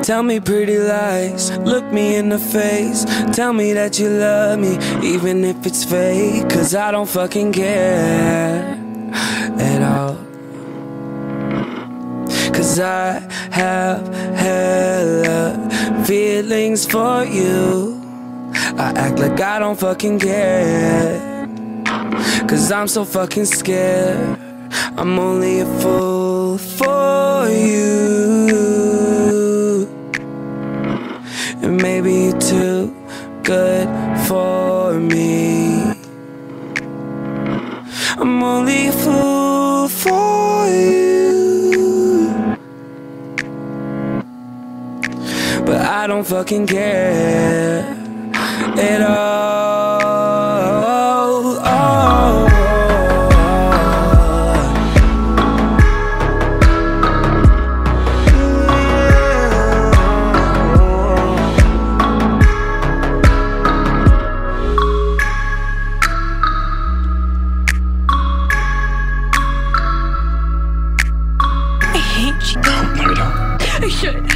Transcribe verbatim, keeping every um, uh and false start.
Tell me pretty lies, look me in the face. Tell me that you love me, even if it's fake. Cause I don't fucking care at all. Cause I have hella feelings for you. I act like I don't fucking care, cause I'm so fucking scared. I'm only a fool for you, and maybe you're too good for me. I'm only a fool for you, but I don't fucking care at all. Oh. I hate you. No, no, you don't. I should.